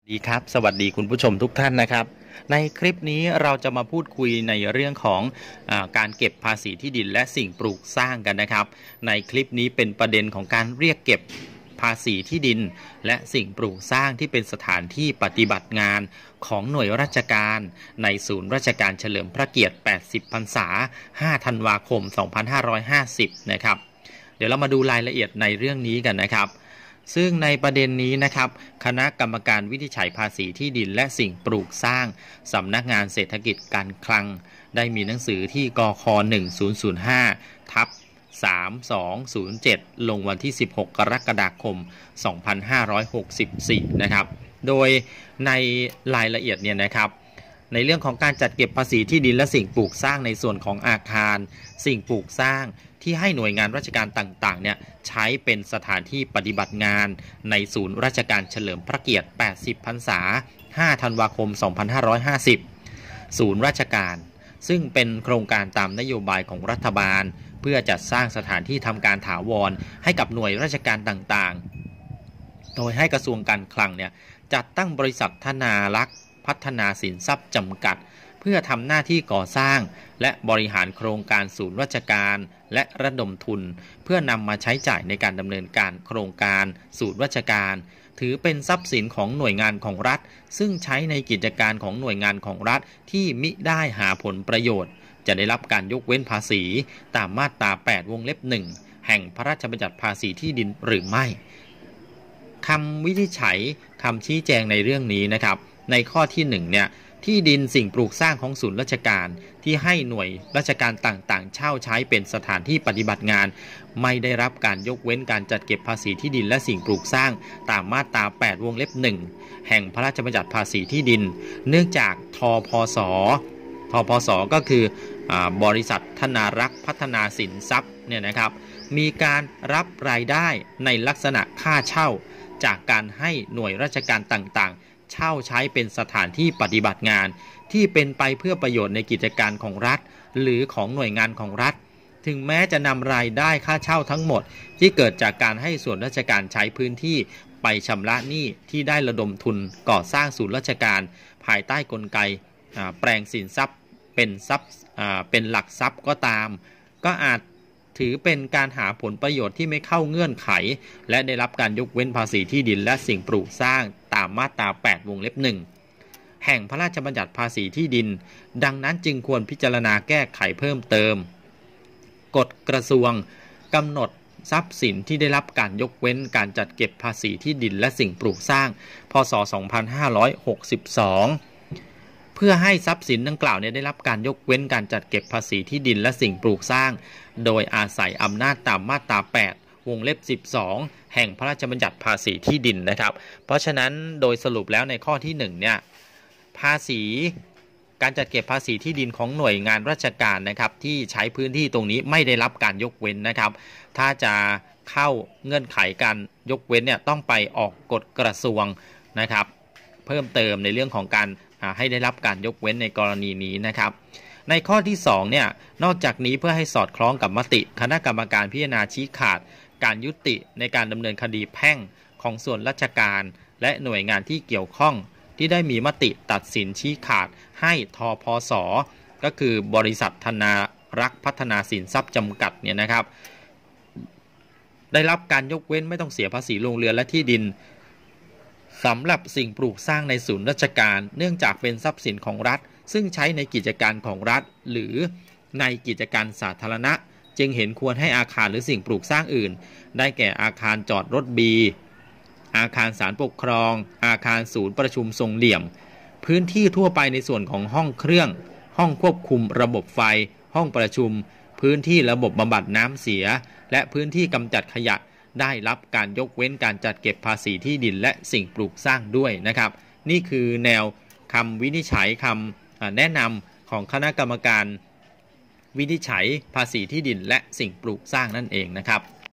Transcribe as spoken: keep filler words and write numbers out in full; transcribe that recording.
ดีครับสวัสดีคุณผู้ชมทุกท่านนะครับในคลิปนี้เราจะมาพูดคุยในเรื่องของอาการเก็บภาษีที่ดินและสิ่งปลูกสร้างกันนะครับในคลิปนี้เป็นประเด็นของการเรียกเก็บภาษีที่ดินและสิ่งปลูกสร้างที่เป็นสถานที่ปฏิบัติงานของหน่วยราชการในศูนย์ราชการเฉลิมพระเกียรติแปดสิบพรรษาห้าธันวาคมสองพันห้าร้อยห้าสิบนะครับเดี๋ยวเรามาดูรายละเอียดในเรื่องนี้กันนะครับซึ่งในประเด็นนี้นะครับคณะกรรมการวินิจฉัยภาษีที่ดินและสิ่งปลูกสร้างสำนักงานเศรษฐกิจการคลังได้มีหนังสือที่กค หนึ่งศูนย์ศูนย์ห้า ทับ สามสองศูนย์เจ็ด ลงวันที่ สิบหก กรกฎาคม สองพันห้าร้อยหกสิบสี่ นะครับโดยในรายละเอียดเนี่ยนะครับในเรื่องของการจัดเก็บภาษีที่ดินและสิ่งปลูกสร้างในส่วนของอาคารสิ่งปลูกสร้างที่ให้หน่วยงานราชการต่างๆเนี่ยใช้เป็นสถานที่ปฏิบัติงานในศูนย์ราชการเฉลิมพระเกียรติแปดสิบพรรษาห้าธันวาคมสองพันห้าร้อยห้าสิบศูนย์ราชการซึ่งเป็นโครงการตามนโยบายของรัฐบาลเพื่อจัดสร้างสถานที่ทำการถาวรให้กับหน่วยราชการต่างๆโดยให้กระทรวงการคลังเนี่ยจัดตั้งบริษัทธนารักษ์พัฒนาสินทรัพย์จำกัดเพื่อทำหน้าที่ก่อสร้างและบริหารโครงการศูนย์ราชการและระดมทุนเพื่อนำมาใช้จ่ายในการดำเนินการโครงการศูนย์ราชการถือเป็นทรัพย์สินของหน่วยงานของรัฐซึ่งใช้ในกิจการของหน่วยงานของรัฐที่มิได้หาผลประโยชน์จะได้รับการยกเว้นภาษีตามมาตราแปดวงเล็บหนึ่งแห่งพระราชบัญญัติภาษีที่ดินหรือไม่คำวินิจฉัยคำชี้แจงในเรื่องนี้นะครับในข้อที่หนึ่งเนี่ยที่ดินสิ่งปลูกสร้างของศูนย์ราชการที่ให้หน่วยราชการต่างๆเช่าใช้เป็นสถานที่ปฏิบัติงานไม่ได้รับการยกเว้นการจัดเก็บภาษีที่ดินและสิ่งปลูกสร้างตามมาตราแปดวงเล็บหนึ่งแห่งพระราชบัญญัติภาษีที่ดินเนื่องจากทพสทพสก็คือบริษัทธนารักษ์พัฒนาสินทรัพย์เนี่ยนะครับมีการรับรายได้ในลักษณะค่าเช่าจากการให้หน่วยราชการต่างๆเช่าใช้เป็นสถานที่ปฏิบัติงานที่เป็นไปเพื่อประโยชน์ในกิจการของรัฐหรือของหน่วยงานของรัฐถึงแม้จะนำรายได้ค่าเช่าทั้งหมดที่เกิดจากการให้ส่วนราชการใช้พื้นที่ไปชำระหนี้ที่ได้ระดมทุนก่อสร้างศูนย์ราชการภายใต้กลไกแปลงสินทรัพย์เป็นทรัพย์เป็นหลักทรัพย์ก็ตามก็อาจถือเป็นการหาผลประโยชน์ที่ไม่เข้าเงื่อนไขและได้รับการยกเว้นภาษีที่ดินและสิ่งปลูกสร้างตามมาตราแปดวงเล็บหนึ่งแห่งพระราชบัญญัติภาษีที่ดินดังนั้นจึงควรพิจารณาแก้ไขเพิ่มเติมกฎกระทรวงกำหนดทรัพย์สินที่ได้รับการยกเว้นการจัดเก็บภาษีที่ดินและสิ่งปลูกสร้างพ.ศ. สองพันห้าร้อยหกสิบสองเพื่อให้ทรัพย์สินดังกล่าวเนี่ยได้รับการยกเว้นการจัดเก็บภาษีที่ดินและสิ่งปลูกสร้างโดยอาศัยอำนาจตามมาตราแปดวงเล็บสิบสองแห่งพระราชบัญญัติภาษีที่ดินนะครับเพราะฉะนั้นโดยสรุปแล้วในข้อที่หนึ่งเนี่ยภาษีการจัดเก็บภาษีที่ดินของหน่วยงานราชการนะครับที่ใช้พื้นที่ตรงนี้ไม่ได้รับการยกเว้นนะครับถ้าจะเข้าเงื่อนไขการยกเว้นเนี่ยต้องไปออกกฎกระทรวงนะครับเพิ่มเติมในเรื่องของการให้ได้รับการยกเว้นในกรณีนี้นะครับในข้อที่สองเนี่ยนอกจากนี้เพื่อให้สอดคล้องกับมติคณะกรรมการพิจารณาชี้ขาดการยุติในการดำเนินคดีแพ่งของส่วนราชการและหน่วยงานที่เกี่ยวข้องที่ได้มีมติตัดสินชี้ขาดให้ทพสก็คือบริษัทธนารักษ์พัฒนาสินทรัพย์จำกัดเนี่ยนะครับได้รับการยกเว้นไม่ต้องเสียภาษีโรงเรือนและที่ดินสำหรับสิ่งปลูกสร้างในศูนย์ราชการเนื่องจากเป็นทรัพย์สินของรัฐซึ่งใช้ในกิจการของรัฐหรือในกิจการสาธารณะจึงเห็นควรให้อาคารหรือสิ่งปลูกสร้างอื่นได้แก่อาคารจอดรถ B อาคารศาลปกครองอาคารศูนย์ประชุมทรงเหลี่ยมพื้นที่ทั่วไปในส่วนของห้องเครื่องห้องควบคุมระบบไฟห้องประชุมพื้นที่ระบบบำบัดน้ำเสียและพื้นที่กำจัดขยะได้รับการยกเว้นการจัดเก็บภาษีที่ดินและสิ่งปลูกสร้างด้วยนะครับนี่คือแนวคำวินิจฉัยคำแนะนำของคณะกรรมการวินิจฉัยภาษีที่ดินและสิ่งปลูกสร้างนั่นเองนะครับ